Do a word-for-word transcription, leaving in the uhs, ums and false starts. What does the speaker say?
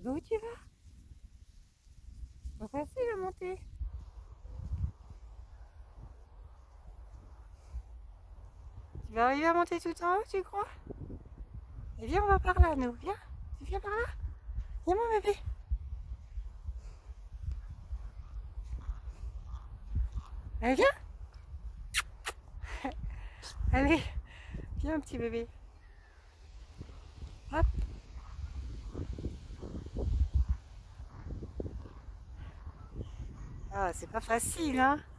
Bah, où tu vas? Pas facile à monter. Tu vas arriver à monter tout en haut, tu crois? Et viens, on va par là, nous. Viens, tu viens par là. Viens, mon bébé. Allez, viens. Allez, viens, petit bébé. Hop. Ah, c'est pas facile, hein?